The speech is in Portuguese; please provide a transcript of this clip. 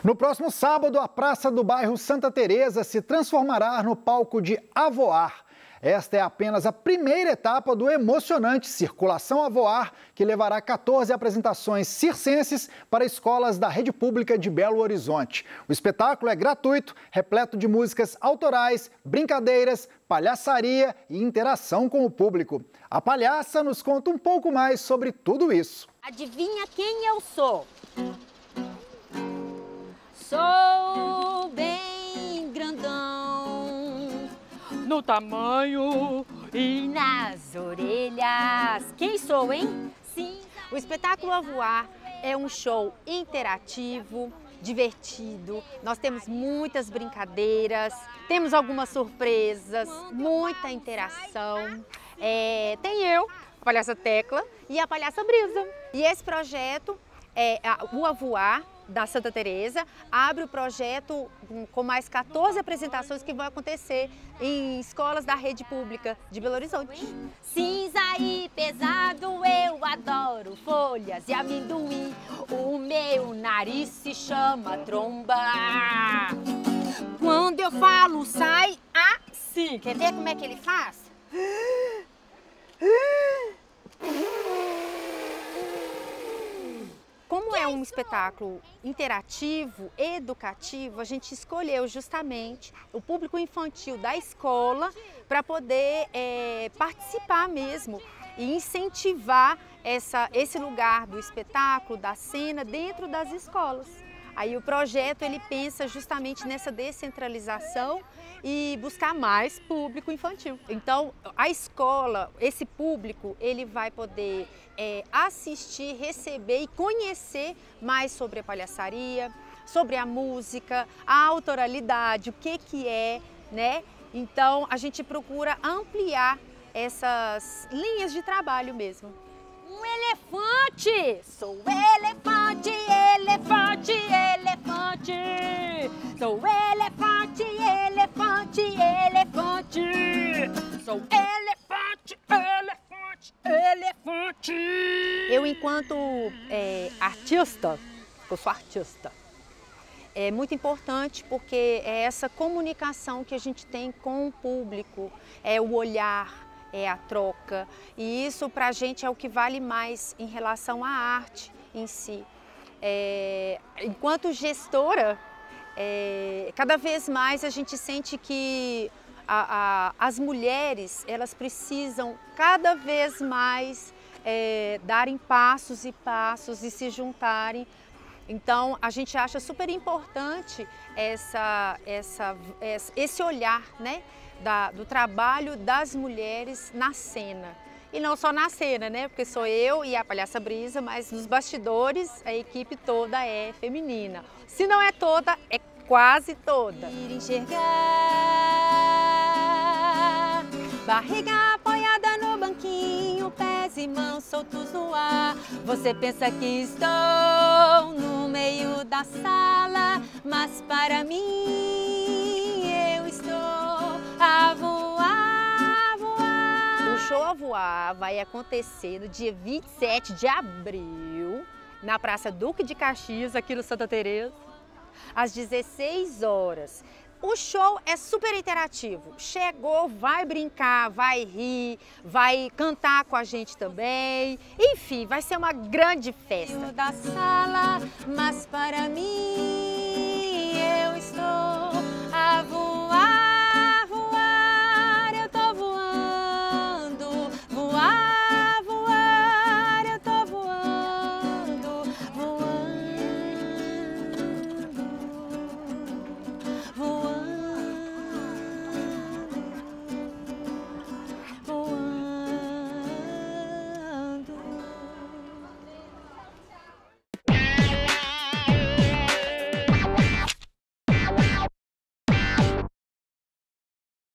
No próximo sábado, a praça do bairro Santa Teresa se transformará no palco de A Voar. Esta é apenas a primeira etapa do emocionante Circulação a Voar, que levará 14 apresentações circenses para escolas da rede pública de Belo Horizonte. O espetáculo é gratuito, repleto de músicas autorais, brincadeiras, palhaçaria e interação com o público. A palhaça nos conta um pouco mais sobre tudo isso. Adivinha quem eu sou? Sou bem grandão no tamanho e nas orelhas. Quem sou, hein? Sim. O espetáculo A Voar é um show interativo, divertido. Nós temos muitas brincadeiras, temos algumas surpresas, muita interação. Tem eu, a palhaça Tecla, e a palhaça Brisa. E esse projeto, o A Voar, da Santa Teresa, abre o projeto com mais 14 apresentações que vão acontecer em escolas da rede pública de Belo Horizonte. Cinza e pesado, eu adoro folhas e amendoim. O meu nariz se chama tromba. Quando eu falo, sai assim. Quer ver como é que ele faz? Como é um espetáculo interativo, educativo, a gente escolheu justamente o público infantil da escola para poder participar mesmo e incentivar esse lugar do espetáculo, da cena, dentro das escolas. Aí o projeto ele pensa justamente nessa descentralização e buscar mais público infantil. Então a escola, esse público, ele vai poder assistir, receber e conhecer mais sobre a palhaçaria, sobre a música, a autoralidade, o que é, né? Então a gente procura ampliar essas linhas de trabalho mesmo. Um elefante! Sou elefante, elefante, elefante! Sou elefante, elefante, elefante! Sou elefante, elefante, elefante! Eu, enquanto artista, eu sou artista, é muito importante porque é essa comunicação que a gente tem com o público, é o olhar, é a troca, e isso para a gente é o que vale mais em relação à arte em si. Enquanto gestora, cada vez mais a gente sente que as mulheres elas precisam cada vez mais darem passos e passos e se juntarem. Então a gente acha super importante esse olhar, né? Do trabalho das mulheres na cena. E não só na cena, né? Porque sou eu e a palhaça Brisa, mas nos bastidores a equipe toda é feminina. Se não é toda, é quase toda. Ir enxergar, barriga apoiada no banquinho, pés e mãos soltos no ar. Você pensa que estou no meio da sala, mas para mim eu estou a voar, a voar. O show A Voar vai acontecer no dia 27 de abril, na Praça Duque de Caxias, aqui no Santa Teresa, às 16 horas. O show é super interativo. Chegou, vai brincar, vai rir, vai cantar com a gente também. Enfim, vai ser uma grande festa. Da sala, mas para mim